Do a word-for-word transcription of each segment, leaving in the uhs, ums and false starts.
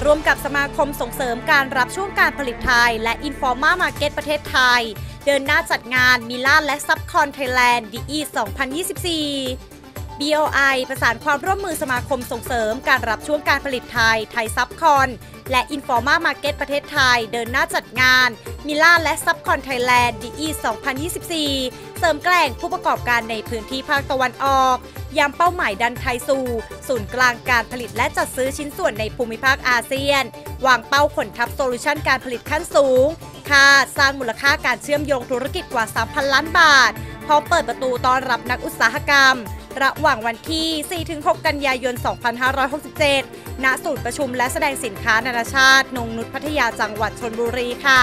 ร่วมกับสมาคมส่งเสริมการรับช่วงการผลิตไทยและ Informa Market ประเทศไทยเดินหน้าจัดงานมิลานและซับคอนไทยแลนด์ ดี อี สองพันยี่สิบสี่ บี โอ ไอ ประสานความร่วมมือสมาคมส่งเสริมการรับช่วงการผลิตไทยไทยซับคอนและ Informa Market ประเทศไทยเดินหน้าจัดงานมิลานและซับคอนไทยแลนด์ ดี อี สองพันยี่สิบสี่ เสริมแกร่งผู้ประกอบการในพื้นที่ภาคตะวันออกย้ำเป้าหมายดันไทยสู่ศูนย์กลางการผลิตและจัดซื้อชิ้นส่วนในภูมิภาคอาเซียนวางเป้าขนทับโซลูชันการผลิตขั้นสูงคาดสร้างมูลค่าการเชื่อมโยงธุรกิจกว่า สามพัน ล้านบาทพร้อมเปิดประตูต้อนรับนักอุตสาหกรรมระหว่างวันที่ สี่ถึงหก กันยายน สองพันห้าร้อยหกสิบเจ็ด ณ ศูนย์ประชุมและแสดงสินค้านานาชาตินงนุชพัทยาจังหวัดชลบุรีค่ะ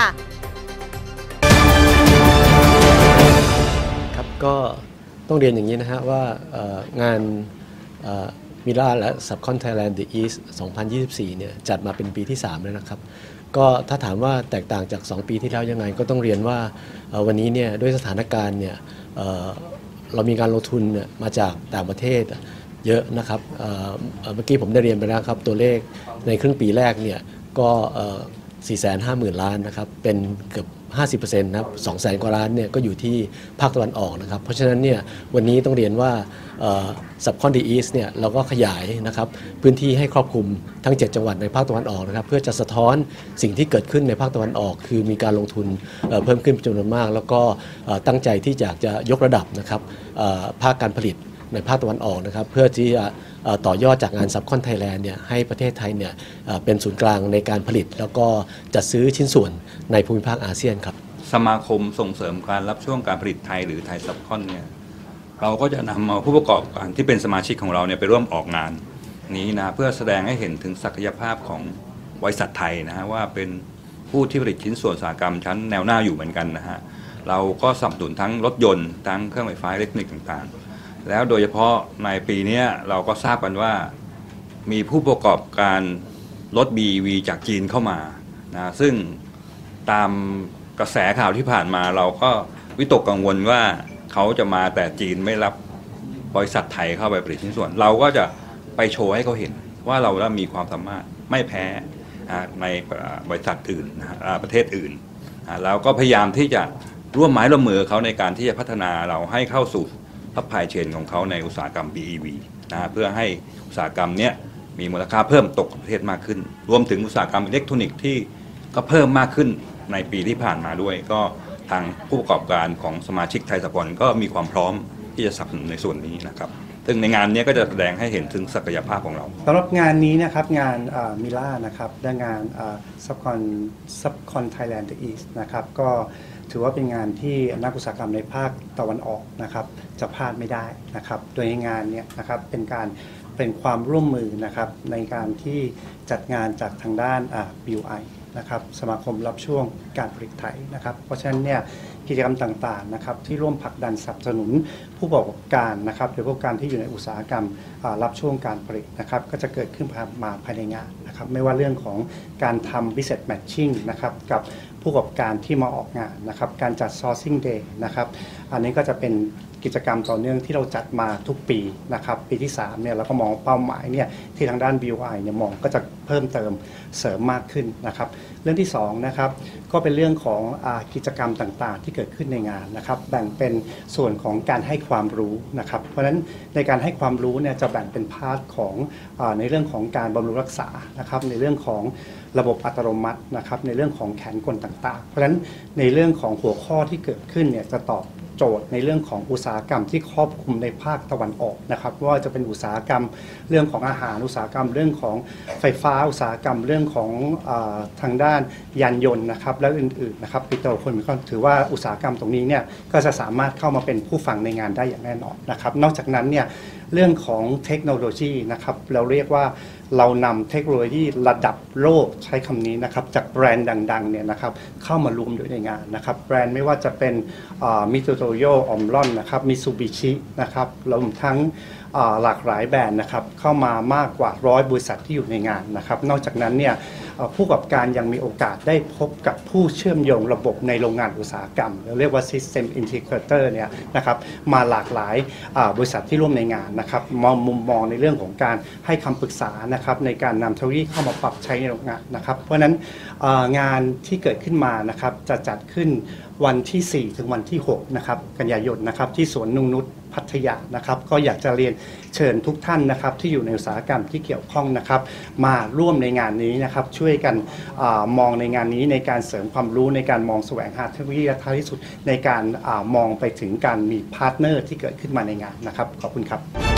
ครับก็ต้องเรียนอย่างนี้นะฮะว่างานมิลานและซับคอนไทยแลนด์ ดี อี สองพันยี่สิบสี่เนี่ยจัดมาเป็นปีที่สามแล้วนะครับก็ถ้าถามว่าแตกต่างจากสองปีที่แล้วยังไงก็ต้องเรียนว่าวันนี้เนี่ยด้วยสถานการณ์เนี่ยเรามีการลงทุนมาจากต่างประเทศเยอะนะครับเมื่อกี้ผมได้เรียนไปแล้วครับตัวเลขในครึ่งปีแรกเนี่ยก็ สี่แสนห้าหมื่น ล้านนะครับเป็นเกือบ ห้าสิบเปอร์เซ็นต์ นะครับ สองแสน กว่าล้านเนี่ยก็อยู่ที่ภาคตะวันออกนะครับเพราะฉะนั้นเนี่ยวันนี้ต้องเรียนว่าซับคอนดีอีสเนี่ยเราก็ขยายนะครับพื้นที่ให้ครอบคลุมทั้งเจ็ดจังหวัดในภาคตะวันออกนะครับเพื่อจะสะท้อนสิ่งที่เกิดขึ้นในภาคตะวันออกคือมีการลงทุนเพิ่มขึ้นจำนวนมากแล้วก็ตั้งใจที่อยากจะยกระดับนะครับภาคการผลิตในภาคตะวันออกนะครับเพื่อที่จะต่อยอดจากงานซับคอนไทยแลนด์เนี่ยให้ประเทศไทยเนี่ยเป็นศูนย์กลางในการผลิตแล้วก็จัดซื้อชิ้นส่วนในภูมิภาคอาเซียนครับสมาคมส่งเสริมการรับช่วงการผลิตไทยหรือไทยซับคอนเนี่ยเราก็จะนำเอาผู้ประกอบการที่เป็นสมาชิกของเราเนี่ยไปร่วมออกงานนี้นะเพื่อแสดงให้เห็นถึงศักยภาพของบริษัทไทยนะฮะว่าเป็นผู้ที่ผลิตชิ้นส่วนอุตสาหกรรมชั้นแนวหน้าอยู่เหมือนกันนะฮะเราก็สนับสนุนทั้งรถยนต์ทั้งเครื่องไฟฟ้าอิเล็กทรอนิกส์ต่างๆแล้วโดยเฉพาะในปีนี้เราก็ทราบกันว่ามีผู้ประกอบการรถ บี อี วี จากจีนเข้ามานะซึ่งตามกระแสข่าวที่ผ่านมาเราก็วิตกกังวลว่าเขาจะมาแต่จีนไม่รับบริษัทไทยเข้าไปผลิตชิ้นส่วนเราก็จะไปโชว์ให้เขาเห็นว่าเรามีความสามารถไม่แพ้ในบริษัทอื่นประเทศอื่นแล้วก็พยายามที่จะร่วมไม้ร่วมมือเขาในการที่จะพัฒนาเราให้เข้าสู่ซัพพลายเชนของเขาในอุตสาหกรรม บี อี วี นะเพื่อให้อุตสาหกรรมนี้มีมูลค่าเพิ่มตกกับประเทศมากขึ้นรวมถึงอุตสาหกรรมอิเล็กทรอนิกส์ที่ก็เพิ่มมากขึ้นในปีที่ผ่านมาด้วยก็ทางผู้ประกอบการของสมาชิกไทยซับคอนก็มีความพร้อมที่จะสนับสนุนในส่วนนี้นะครับซึ่งในงานนี้ก็จะแสดงให้เห็นถึงศักยภาพของเราสำหรับงานนี้นะครับงานมิลานนะครับและงานซับคอนซับคอนไทยแลนด์อีสต์นะครับก็ถือว่าเป็นงานที่นักอุตสาหกรรมในภาคตะวันออกนะครับจะพลาดไม่ได้นะครับโดยงานนี้นะครับเป็นการเป็นความร่วมมือนะครับในการที่จัดงานจากทางด้าน บี โอ ไอ นะครับสมาคมรับช่วงการผลิตไทยนะครับเพราะฉะนั้นเนี่ยกิจกรรมต่างๆนะครับที่ร่วมผลักดันสนับสนุนผู้ประกอบการนะครับหรือผู้ประกอบการที่อยู่ในอุตสาหกรรมรับช่วงการผลิตนะครับก็จะเกิดขึ้นมาภายในงานนะครับไม่ว่าเรื่องของการทำ business matching นะครับกับผู้ประกอบการที่มาออกงานนะครับการจัด sourcing day นะครับอันนี้ก็จะเป็นกิจกรรมต่อเนื่องที่เราจัดมาทุกปีนะครับปีที่สามเนี่ยเราก็มองเป้าหมายเนี่ยที่ทางด้าน บี โอ ไอ เนี่ยมองก็จะเพิ่มเติมเสริมมากขึ้นนะครับเรื่องที่สองนะครับก็เป็นเรื่องของกิจกรรมต่างๆที่เกิดขึ้นในงานนะครับแบ่งเป็นส่วนของการให้ความรู้นะครับเพราะฉะนั้นในการให้ความรู้เนี่ยจะแบ่งเป็นพาร์ทของในเรื่องของการบำรุงรักษานะครับในเรื่องของระบบอัตโนมัตินะครับในเรื่องของแขนกลต่างๆเพราะฉะนั้นในเรื่องของหัวข้อที่เกิดขึ้นเนี่ยจะตอบโจทย์ในเรื่องของอุตสาหกรรมที่ครอบคลุมในภาคตะวันออกนะครับว่าจะเป็นอุตสาหกรรมเรื่องของอาหารอุตสาหกรรมเรื่องของไฟฟ้าอุตสาหกรรมเรื่องของทางด้านยานยนต์นะครับและอื่นๆนะครับปิโตรเคมีคอลถือว่าอุตสาหกรรมตรงนี้เนี่ยก็จะสามารถเข้ามาเป็นผู้ฟังในงานได้อย่างแน่นอนนะครับนอกจากนั้นเนี่ยเรื่องของเทคโนโลยีนะครับเราเรียกว่าเรานำเทคโนโลยีระดับโลกใช้คำนี้นะครับจากแบรนด์ดังๆเนี่ยนะครับเข้ามารวมอยู่ในงานนะครับแบรนด์ไม่ว่าจะเป็นมิโตโตโยออมรอนนะครับมิซูบิชินะครับรวมทั้งหลากหลายแบรนด์นะครับเข้ามามากกว่าร้อยบริษัทที่อยู่ในงานนะครับนอกจากนั้นเนี่ยผู้ประกอบการยังมีโอกาสได้พบกับผู้เชื่อมโยงระบบในโรงงานอุตสาหกรรมเรียกว่า System Integrator เนี่ยนะครับมาหลากหลายบริษัทที่ร่วมในงานนะครับมองมุมมองในเรื่องของการให้คำปรึกษานะครับในการนำเทคโนโลยีเข้ามาปรับใช้ในโรงงานนะครับเพราะฉะนั้นงานที่เกิดขึ้นมานะครับจะจัดขึ้นวันที่สี่ถึงวันที่หกนะครับกันยายนนะครับที่สวนนุ่งนุชพัทยานะครับก็อยากจะเรียนเชิญทุกท่านนะครับที่อยู่ในอุตสาหกรรมที่เกี่ยวข้องนะครับมาร่วมในงานนี้นะครับช่วยกันอมองในงานนี้ในการเสริมความรู้ในการมองแสวงหาเทคโนโลยีท้ายที่สุดในการอมองไปถึงการมีพาร์ทเนอร์ที่เกิดขึ้นมาในงานนะครับขอบคุณครับ